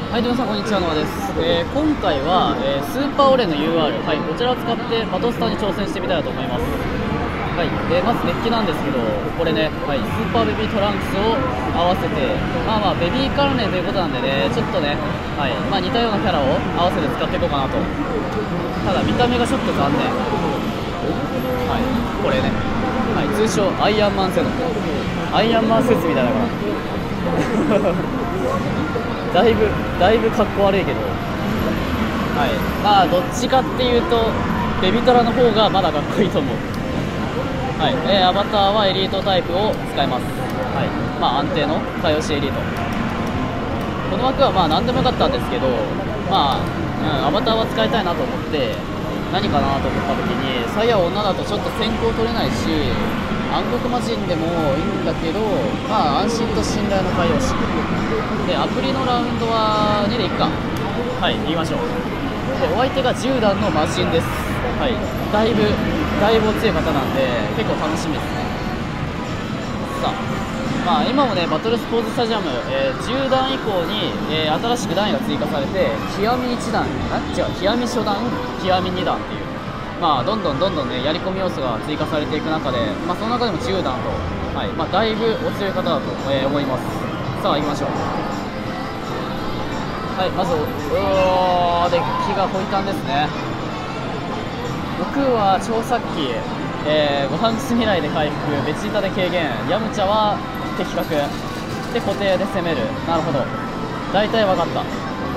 はい、どうもさんこんにちは、ノアです。今回は、スーパーオレンの UR、はい、こちらを使ってバトスターに挑戦してみたいと思います。はい、まずデッキなんですけど、これね、はい、スーパーベビートランクスを合わせて、ベビー関連ということなんでね、ちょっとね、はい、似たようなキャラを合わせて使っていこうかなと。ただ、見た目がちょっと残念。はい、これね、はい、通称アイアンマンセドン。アイアンマン説みたいだからだいぶかっこ悪いけど、はい、どっちかっていうとベビトラの方がまだかっこいいと思う。はい、アバターはエリートタイプを使います。はい、安定の対応しエリート。この枠は何でもよかったんですけど、アバターは使いたいなと思って何かなと思った時に、サイヤ女だとちょっと先行取れないし、暗黒魔人でもいいんだけど、安心と信頼の対応しで、アプリのラウンドは2でいっか。はい、行きましょう。で、お相手が10段の魔人です。はい、だいぶお強い方なんで結構楽しみですね。さあ、今もね、バトルスポーツスタジアム、10段以降に、新しく段位が追加されて、極み1段極み初段、極み2段っていう、どんどんね、やり込み要素が追加されていく中で、その中でも10段と、はい、だいぶお強い方だと、思います。さあ行きましょう。はい、まずデッキがホイタンですね。僕は超殺器、ご飯す未来で回復、ベジータで軽減、ヤムチャは的確で固定で攻める。なるほど、大体分かった。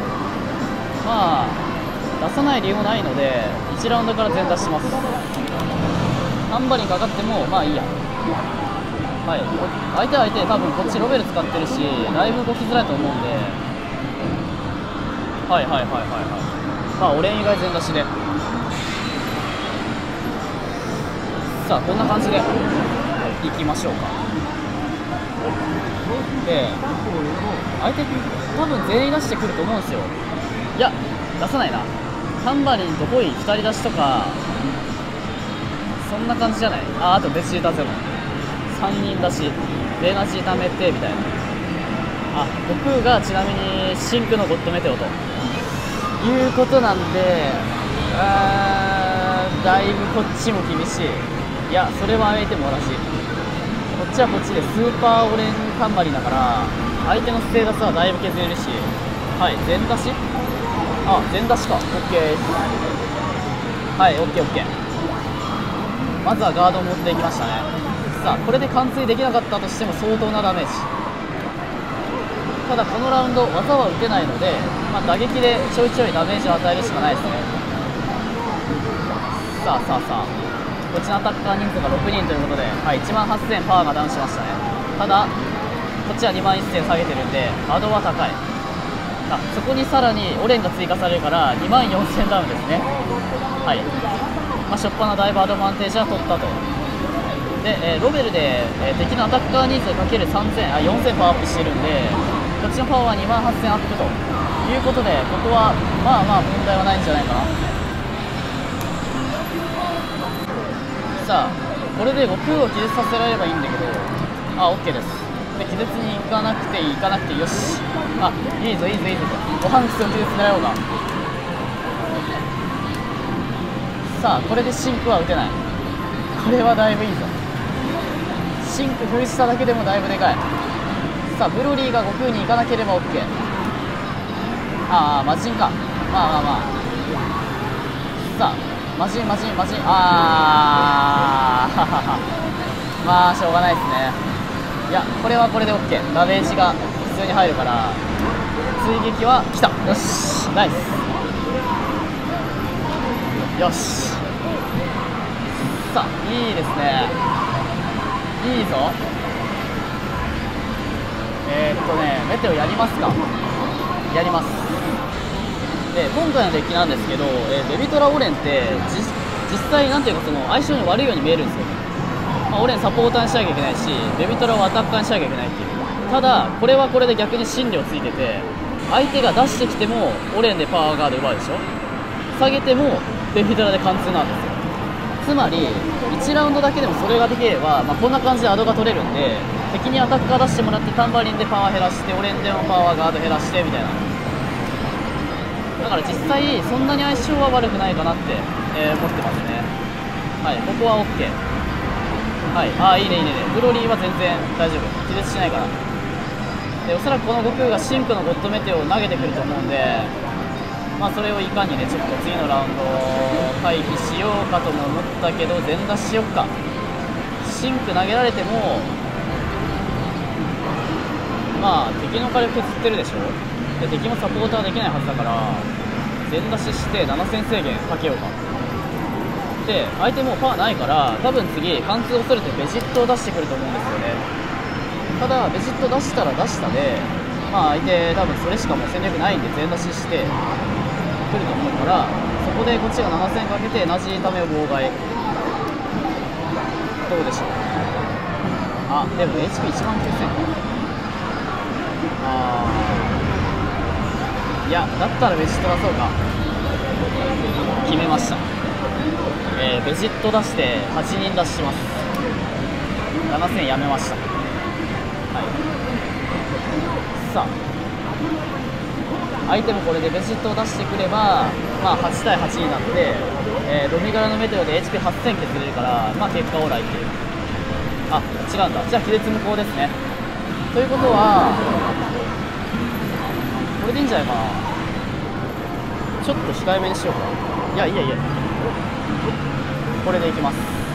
出さない理由もないので1ラウンドから全出します。タンバリンかかってもいいや。はい、相手は相手で多分こっちロベル使ってるし、だいぶ動きづらいと思うんで、オレン以外全出しで、さあこんな感じでいきましょうか。で、相手多分全員出してくると思うんですよ。いや、出さないな。タンバリンとホイ2人出しとか、そんな感じじゃない。あとベジータゼロ3人出し、ベナジータメテみたいな。悟空がちなみにシンクのゴッドメテオということなんで、だいぶこっちも厳しい。いや、それは相手も同じ。こっちはこっちでスーパーオレンタンバリンだから、相手のステータスはだいぶ削れるし、はい、全出し、全出しか。 OK です。はい、 OKOK。 まずはガードを持っていきましたね。さあこれで貫通できなかったとしても相当なダメージ。ただこのラウンド技は打てないので、打撃でちょいちょいダメージを与えるしかないですね。さあこっちのアタッカー人数が6人ということで、18000パワーがダウンしましたね。ただこっちは21000下げてるんでアドは高い。そこにさらにオレンが追加されるから24000ダウンですね。はい、初っ端だいぶアドバンテージは取ったと。で、ロベルで、敵のアタッカー人数かける4000パワーアップしてるんで、こっちのパワーは28000アップということで、ここは問題はないんじゃないかな。さあこれで悟空を気絶させられればいいんだけど、OK です。で、気絶に行かなくていいよし。いいぞご飯クスを気絶狙おうが。さあこれでシンクは打てない。これはだいぶいいぞ。シンク封じしただけでもだいぶでかい。さあブロリーが悟空に行かなければ OK。魔人か。さあ魔人しょうがないですね。いや、これはこれで OK。 ダメージが普通に入るから追撃は来た。よし、ナイス。よし、さあいいですね。いいぞ。メテオやりますか。やります。で、今回のデッキなんですけど、ベビトラオレンって実際なんていうか、その相性に悪いように見えるんですよ。オレンサポーターにしなきゃいけないし、ベビトラをアタッカーにしなきゃいけないっていう。ただこれはこれで逆に心理をついてて、相手が出してきてもオレンでパワーガード奪うでしょ。下げてもベビトラで貫通なんですよ。つまり1ラウンドだけでもそれができれば、こんな感じでアドが取れるんで、敵にアタッカー出してもらってタンバリンでパワー減らして、オレンジのパワーガード減らしてみたいな、 だから実際そんなに相性は悪くないかなって、思ってますね。はい、ここは OK。 はい、いいねいいね。ブロリーは全然大丈夫、気絶しないから。でおそらくこの悟空が神父のゴッドメテオを投げてくると思うんで、それをいかにねちょっと次のラウンド回避しようかとも思ったけど、全出ししよっか。神父投げられても敵の火力削ってるでしょ。で敵もサポーターできないはずだから、全出しして7000制限かけようか。で相手もうパワーないから、多分次貫通を恐れてベジットを出してくると思うんですよね。ただベジット出したら出したで、相手多分それしかもう戦略ないんで全出ししてくると思うから、そこでこっちが7000かけて同じためを妨害。どうでしょう。でも HP1 万9000。いやだったらベジット出そうか。決めました。ベジット出して8人出しします。7000やめました。さあ相手もこれでベジットを出してくれば、8対8になって、ドミガラのメテオで HP8000 削れるから、結果オーライっていう。違うんだ。じゃあ気絶無効ですね。ということはこれでいいんじゃないかな。ちょっと控えめにしようか。いやこれでいきます。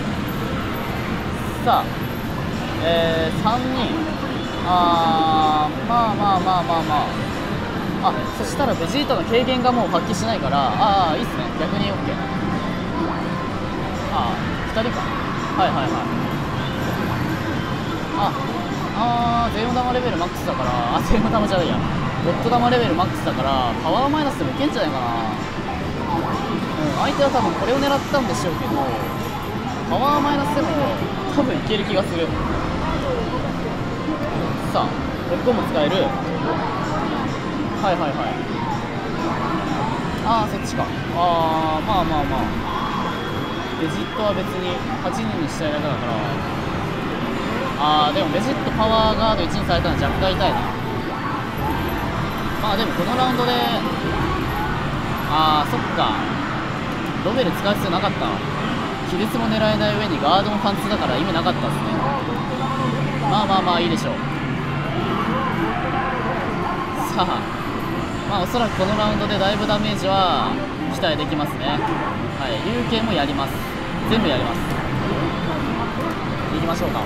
さあ3人そしたらベジータの軽減がもう発揮しないから、いいっすね。逆に OK。2人か。ゼオ玉レベルマックスだから、ゼオ玉じゃないや、ゴッド玉レベルマックスだから、パワーマイナスでもいけんじゃないかな。相手は多分これを狙ったんでしょうけど、パワーマイナスでも多分いける気がする。さあ6個も使える。そっちか。ベジットは別に8人にしたいだけだから、でもベジットパワーガード1にされたのは若干痛いな。でもこのラウンドでそっか、ロベル使う必要なかった。気絶も狙えない上にガードも貫通だから意味なかったですね。いいでしょう。さあおそらくこのラウンドでだいぶダメージは期待できますね。龍拳もやります。全部やります。いきましょうか。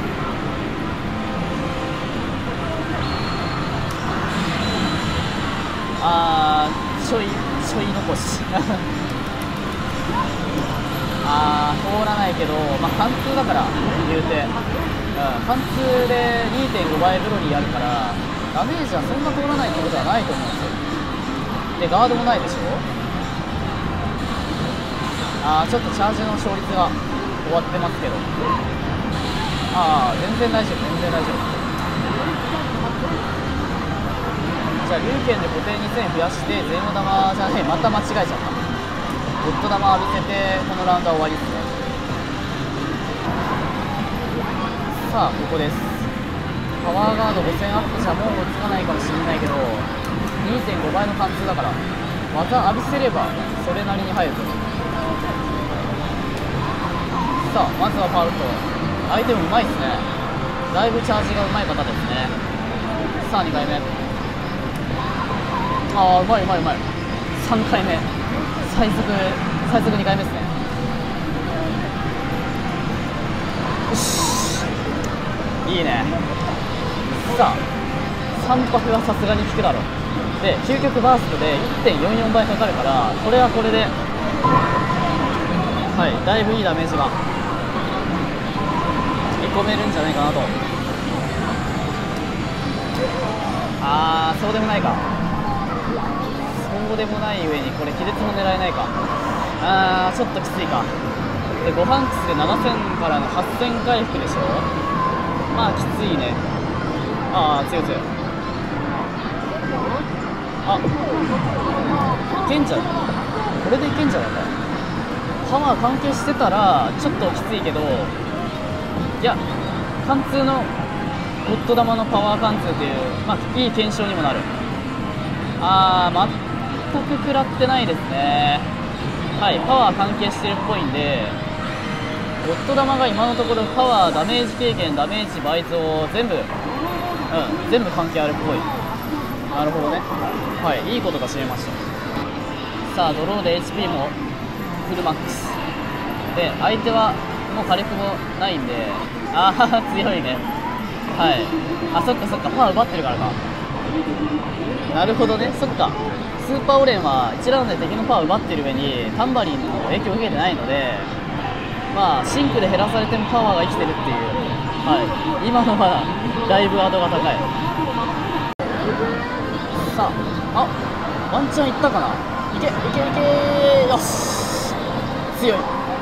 ちょい残し通らないけど、貫通だから言うて、貫通で 2.5 倍ブロリーあるからダメージはそんな通らないってことはないと思うんですよ。でガードもないでしょ。ちょっとチャージの勝率が終わってますけど、全然大丈夫。じゃあ龍拳で固定2000増やしてゼウム玉じゃない、また間違えちゃった。ゴッド玉浴びせてこのラウンドは終わりですね。さあここです。パワーガード5000アップじゃもう追いつかないかもしれないけど 2.5 倍の貫通だから技浴びせればそれなりに入ると思う。さあまずはファウルト。相手もうまいですね。だいぶチャージがうまい方ですね。さあ2回目、うまい3回目、最速2回目ですね。よしいいね。さあ3拍はさすがに効くだろう。で究極バーストで 1.44 倍かかるから、これはこれでだいぶいいダメージが見込めるんじゃないかなと。そうでもないか。そうでもない上にこれ気絶も狙えないか。ちょっときついか。で5ハンクスで7000からの8000回復でしょ。きついね。強い。いけんじゃない。これでいけんじゃないか。パワー関係してたらちょっときついけど、いや貫通のゴッド玉のパワー貫通っていう、いい検証にもなる。待っく食らってないですね。はい、パワー関係してるっぽいんで、ゴッド玉が今のところパワー、ダメージ軽減、ダメージ倍増全部関係あるっぽい。なるほどね。はい、いいことが知れました。さあドローで HP もフルマックスで、相手はもう火力もないんで、ああ強いね。はい、あ、そっかそっか、パワー奪ってるからか。なるほどね、そっか。スーパーオレンは1ラウンドで敵のパワー奪ってる上にタンバリンの影響を受けてないので、まあシンクで減らされてもパワーが生きてるっていう。はい、今のはだいぶアドが高い。さあ、ワンチャンいったかな。いけいけいけ、よし、強い。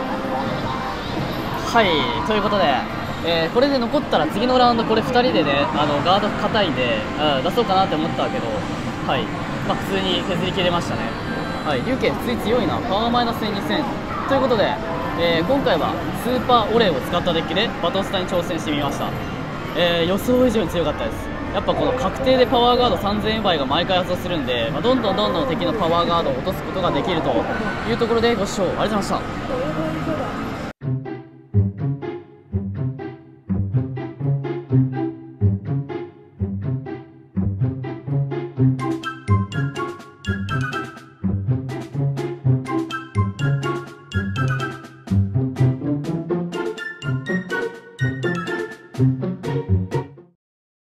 はい、ということで、これで残ったら次のラウンドこれ2人でね、ガード硬いんで、出そうかなって思ったけど、はい、まあ、普通に削りきれましたね。はい、龍慶普通に強いな。パワーマイナス2000ということで、今回はスーパーオレを使ったデッキでバトスタに挑戦してみました。予想以上に強かったです。やっぱこの確定でパワーガード3000倍が毎回発動するんで、どんどん敵のパワーガードを落とすことができるというところで、ご視聴ありがとうございました。